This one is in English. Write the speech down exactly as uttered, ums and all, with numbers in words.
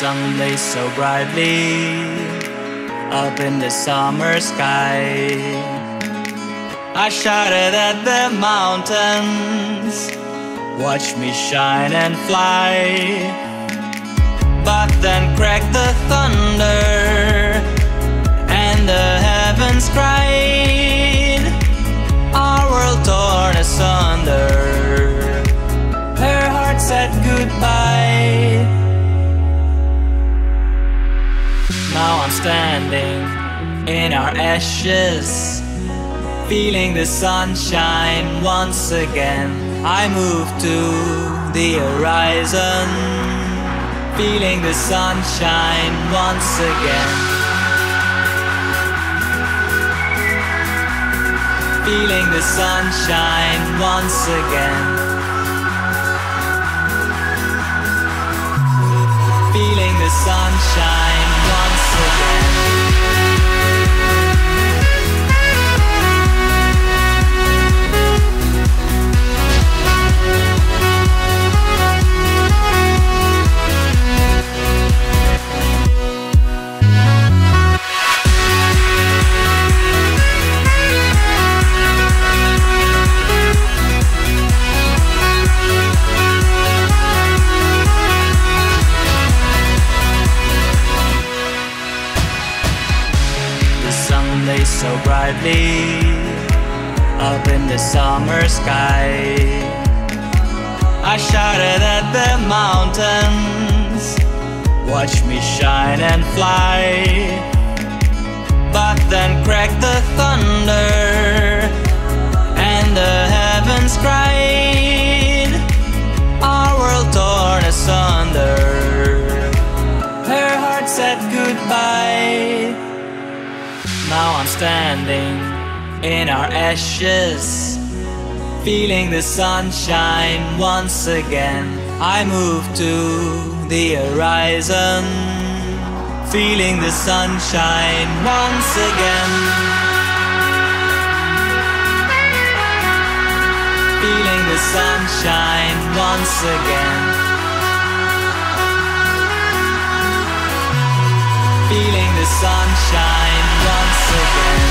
Sunday so brightly up in the summer sky. I shouted at the mountains, watch me shine and fly. But then cracked the thunder and the heavens cried. Our world torn asunder, her heart said goodbye. Now I'm standing in our ashes, feeling the sunshine once again. I move to the horizon, feeling the sunshine once again. Feeling the sunshine once again. Feeling the sunshine once again. Lay so brightly up in the summer sky. I shouted at the mountains, watch me shine and fly. But then cracked the thunder and the heavens cried. Our world torn asunder, her heart said goodbye. Now I'm standing in our ashes, feeling the sunshine once again. I move to the horizon, feeling the sunshine once again. Feeling the sunshine once again. Feeling the sunshine once again.